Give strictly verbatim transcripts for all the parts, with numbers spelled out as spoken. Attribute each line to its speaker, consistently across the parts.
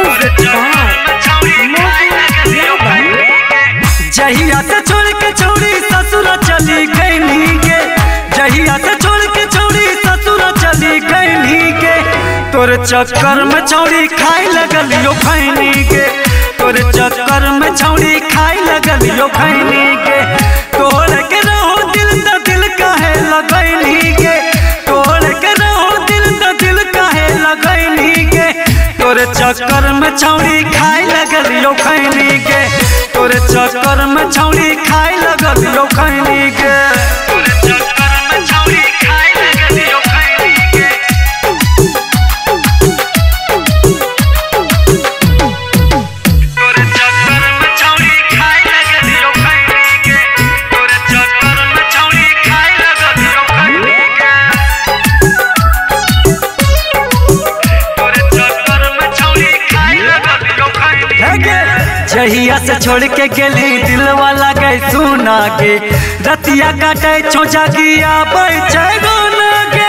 Speaker 1: जहिया से छोड़ के छोड़ी ससुरा चली गई के, जहिया से छोड़ के छोड़ी ससुरा चली गई के, तोरे चक्कर में छौड़ी खाई लगलियो खैनी के, तोरे चक्कर में छौड़ी खाई लगलियो खैनी के। तोड़ के रहो दिल तो दिल काहे लगैनी के, तोड़ के रहो दिल तो दिल काहे लगैनी के, तोरे चक्कर में छौड़ी खाई लगलियो खैनी के, तोरे चक्कर में छौड़ी खाई लगलियो खैनी के, तोरे चक्कर में छौड़ी खाई लगलियो खैनी के। तोरे चक्कर में छौड़ी खाई लगलियो खैनी के, तोरे चक्कर में छौड़ी खाई लगलियो खैनी के, तोरे चक्कर में छौड़ी खाई लगलियो खैनी के। जहिया से छोड़ के गेली दिल वाला गए सुना के, रतिया काटे छोजा गिया बैठे गाना के,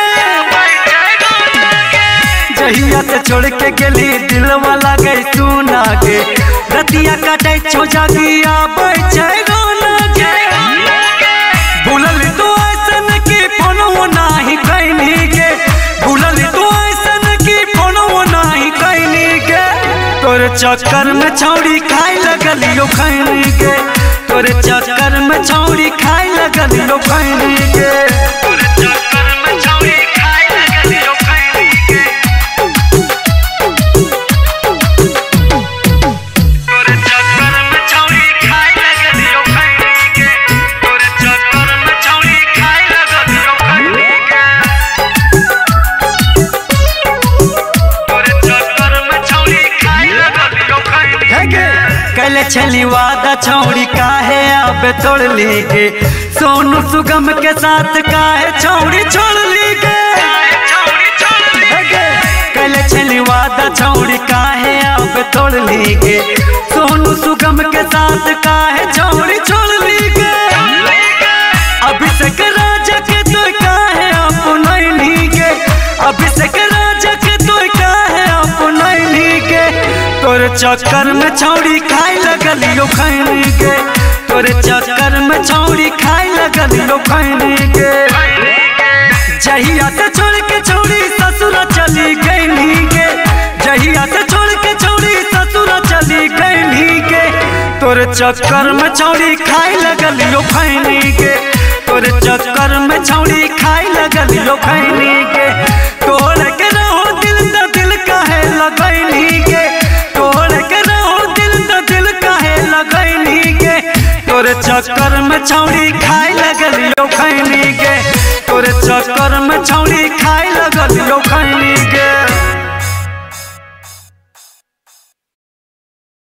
Speaker 1: जहिया से छोड़ के गेली दिल वाला गए सुना के, रतिया काटे छोजा गिया बैठे गाना के। भूलल तो ऐसन की फोनो नाही कैनी के, भूलल तो ऐसन की फोनो नाही कैनी के, तोरे चक्कर में छौड़ी खाई लगलियो खैनी के, तोरे चक्कर में छौड़ी खाई लगलियो खैनी के, तोरे चक्कर में छौड़ी खाई लगलियो खैनी के, तोरे चक्कर में छौड़ी खाई लगलियो खैनी के, तोरे चक्कर में छौड़ी खाई लगलियो खैनी के, तोरे चक्कर में छौड़ी खाई लगलियो खैनी के। कैले छली वादा छौड़ी काहे आबे तोड़ ली के, सोनू सुगम के साथ काहे छौड़ी छोड़ ली के, कैले छली वादा छौड़ी काहे आबे तोड़ ली के, सोनू सुगम के साथ काहे छौड़ी छोड़ ली के। अभिषेक राजा के तो काहे अपनैनी के, अभिषेक राजा के तो काहे अपनैनी के, तोरे चक्कर में छौड़ी खाई लगलियो खैनी के, तोरे चक्कर में छौड़ी खाई लगलियो खैनी के। जहिया से छोड़ के छोड़ी ससुरा चली गई के, जहिया से छोड़ के छोड़ी ससुरा चली गई के, तोरे चक्कर में छौड़ी खाई लगलियो खैनी के, तोरे चक्कर में छौड़ी खाई लगलियो खैनी के। तोड़ के रहो दिल तो दिल काहे लगैनी के, तोड़ के रहो दिल तो दिल काहे लगैनी के, तोरे चक्कर में छौड़ी खाई लगलियो खैनी के, तोरे चक्कर में छौड़ी खाई लगलियो